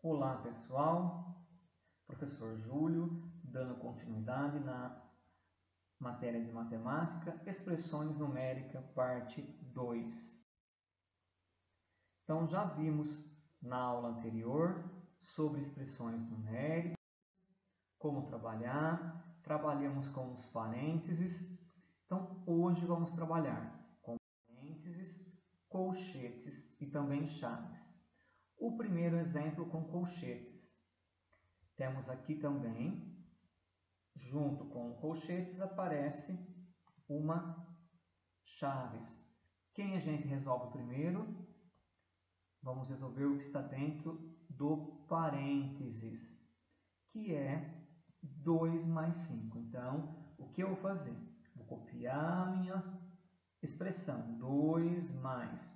Olá pessoal, professor Júlio, dando continuidade na matéria de matemática, expressões numéricas, parte 2. Então já vimos na aula anterior sobre expressões numéricas, como trabalhar, trabalhamos com os parênteses, então hoje vamos trabalhar com parênteses, colchetes e também chaves. O primeiro exemplo com colchetes. Temos aqui também, junto com colchetes, aparece uma chaves. Quem a gente resolve primeiro? Vamos resolver o que está dentro do parênteses, que é 2 mais 5. Então, o que eu vou fazer? Vou copiar a minha expressão, 2 mais,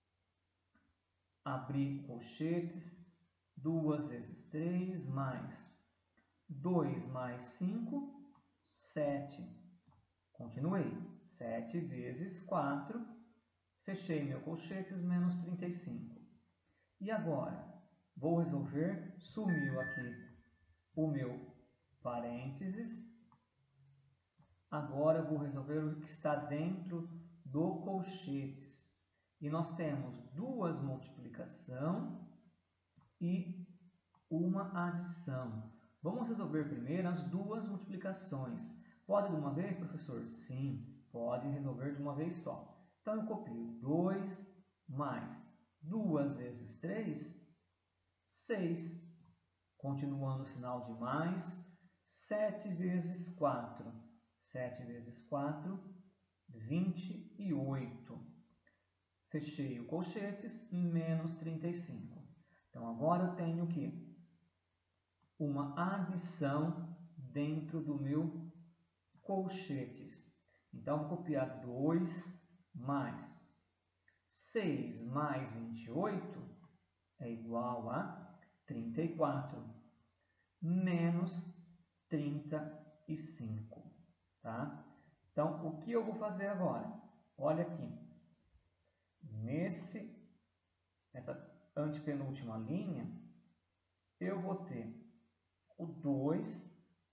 abrir colchetes, 2 vezes 3 mais 2 mais 5, 7. Continuei. 7 vezes 4, fechei meu colchetes, menos 35. E agora, vou resolver, sumiu aqui o meu parênteses. Agora, vou resolver o que está dentro do colchetes. E nós temos duas multiplicação e uma adição. Vamos resolver primeiro as duas multiplicações. Pode de uma vez, professor? Sim, pode resolver de uma vez só. Então, eu copio 2 mais 2 vezes 3, 6. Continuando o sinal de mais, 7 vezes 4. 7 vezes 4, 28. Fechei o colchetes, menos 35. Então, agora eu tenho o quê? Uma adição dentro do meu colchetes. Então, vou copiar 2 mais 6 mais 28 é igual a 34, menos 35. Tá? Então, o que eu vou fazer agora? Olha aqui. Nessa antepenúltima linha, eu vou ter o 2,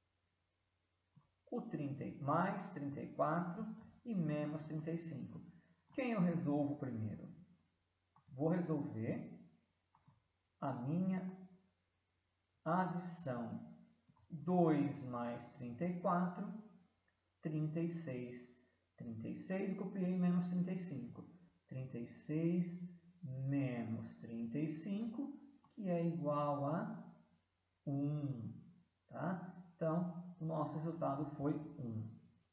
o 30, mais 34 e menos 35. Quem eu resolvo primeiro? Vou resolver a minha adição. 2 mais 34, 36. 36 e copiei menos 35. 36 menos 35, que é igual a 1. Tá? Então, o nosso resultado foi 1.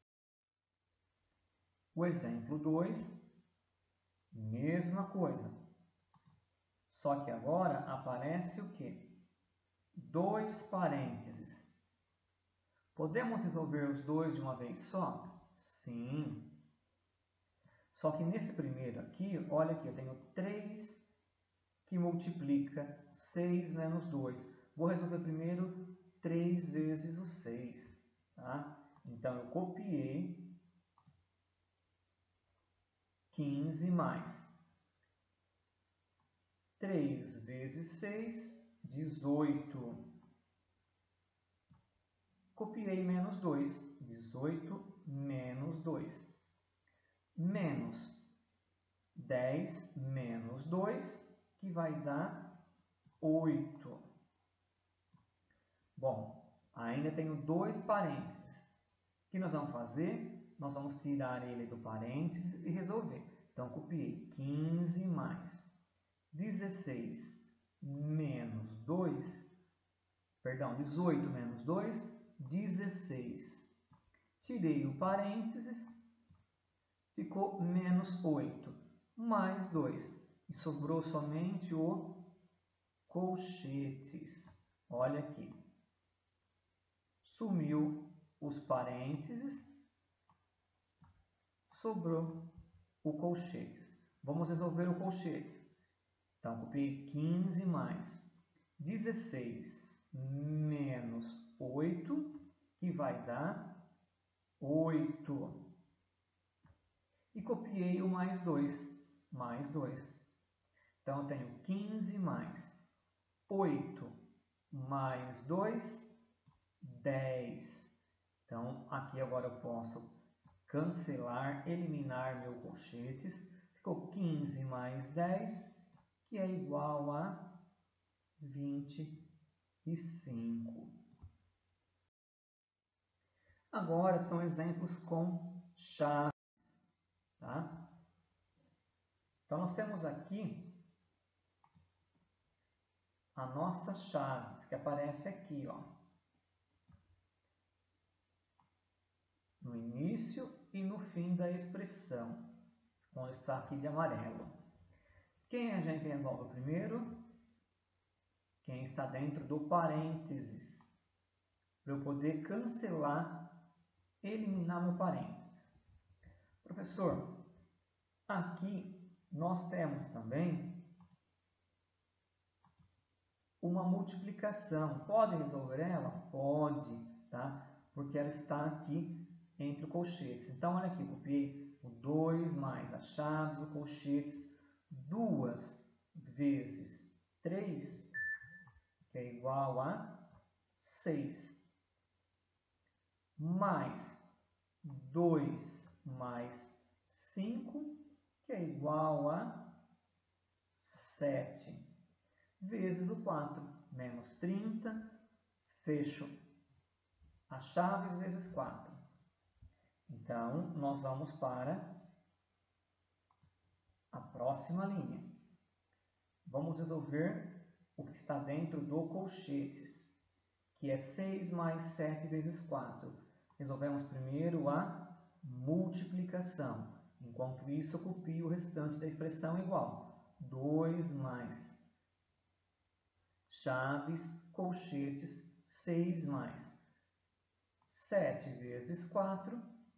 O exemplo 2, mesma coisa. Só que agora aparece o quê? 2 parênteses. Podemos resolver os dois de uma vez só? Sim. Só que nesse primeiro aqui, olha aqui, eu tenho 3 que multiplica 6 menos 2. Vou resolver primeiro 3 vezes o 6. Tá? Então, eu copiei 15 mais 3 vezes 6, 18. Copiei menos 2. 18 menos 2. Menos 10 menos 2, que vai dar 8. Bom, ainda tenho 2 parênteses. O que nós vamos fazer? Nós vamos tirar ele do parênteses e resolver. Então, copiei 15 mais 16 menos 2, perdão, 18 menos 2, 16. Tirei o parênteses, ficou menos 8, mais 2. E sobrou somente o colchetes. Olha aqui. Sumiu os parênteses, sobrou o colchetes. Vamos resolver o colchetes. Então, copiei 15 mais 16 menos 8, que vai dar 8. E copiei o mais 2, mais 2. Então, eu tenho 15 mais 8 mais 2, 10. Então, aqui agora eu posso cancelar, eliminar meu colchetes. Ficou 15 mais 10, que é igual a 25. Agora são exemplos com chaves, tá? Então, nós temos aqui a nossa chave, que aparece aqui, ó, no início e no fim da expressão, onde está aqui de amarelo. Quem a gente resolve primeiro? Quem está dentro do parênteses, para eu poder cancelar, eliminar meu parênteses. Professor, aqui nós temos também uma multiplicação. Pode resolver ela? Pode, tá? Porque ela está aqui entre os colchetes. Então, olha aqui, eu copiei o 2 mais as chaves, o colchetes, 2 vezes 3, que é igual a 6, mais 2 mais 5, que é igual a 7, vezes o 4, menos 30, fecho as chaves vezes 4. Então, nós vamos para a próxima linha. Vamos resolver o que está dentro do colchetes, que é 6 mais 7 vezes 4. Resolvemos primeiro a multiplicação. Enquanto isso, eu copio o restante da expressão igual. 2 mais chaves, colchetes, 6 mais 7 vezes 4,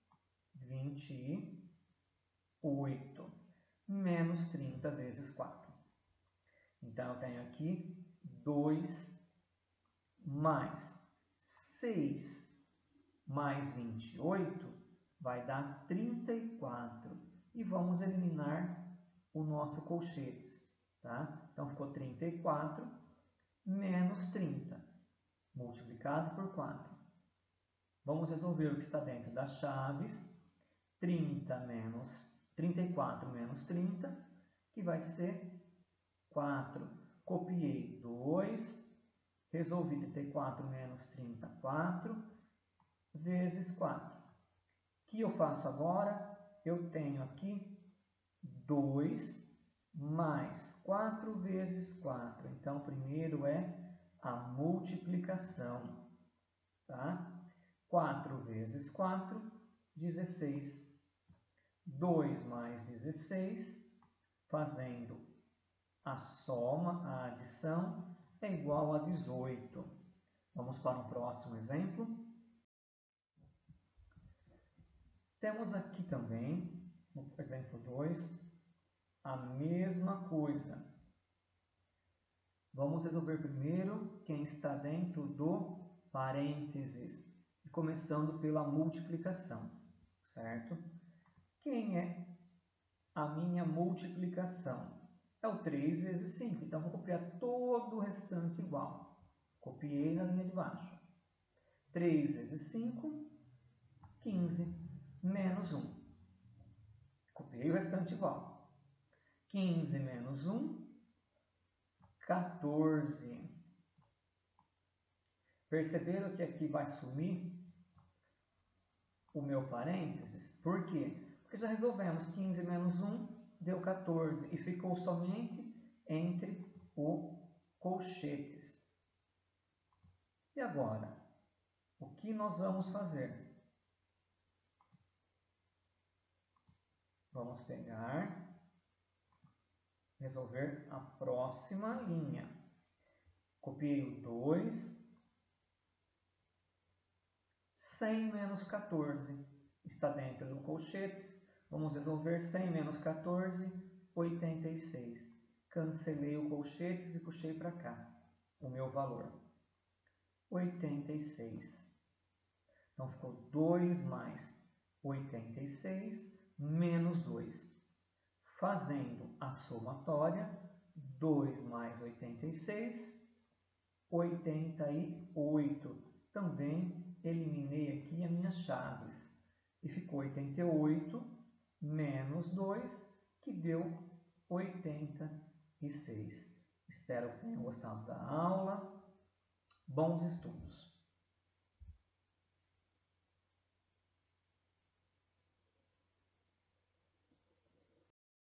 28, menos 30 vezes 4. Então, eu tenho aqui 2 mais 6 mais 28 vai dar 34. E vamos eliminar o nosso colchetes, tá? Então, ficou 34 menos 30, multiplicado por 4. Vamos resolver o que está dentro das chaves. 34 menos 30, que vai ser 4. Copiei 2, resolvi 34 menos 30, 4, vezes 4. O que eu faço agora? Eu tenho aqui 2 mais 4 vezes 4. Então, primeiro é a multiplicação, tá? 4 vezes 4, 16. 2 mais 16, fazendo a soma, a adição, é igual a 18. Vamos para um próximo exemplo. Temos aqui também, no exemplo 2, a mesma coisa. Vamos resolver primeiro quem está dentro do parênteses, começando pela multiplicação, certo? Quem é a minha multiplicação? É o 3 vezes 5. Então, vou copiar todo o restante igual. Copiei na linha de baixo. 3 vezes 5, 15, menos 1. Copiei o restante igual. 15 menos 1, 14. Perceberam que aqui vai sumir o meu parênteses? Por quê? Porque já resolvemos 15 menos 1, deu 14. Isso ficou somente entre o colchetes. E agora, o que nós vamos fazer? Vamos pegar, resolver a próxima linha. Copiei o 2, 100 menos 14. Está dentro do colchetes. Vamos resolver 100 menos 14, 86. Cancelei o colchetes e puxei para cá o meu valor. 86. Então, ficou 2 mais 86 menos 2. Fazendo a somatória, 2 mais 86 88. Também eliminei aqui as minhas chaves. E ficou 88 menos 2, que deu 86. Espero que tenham gostado da aula. Bons estudos!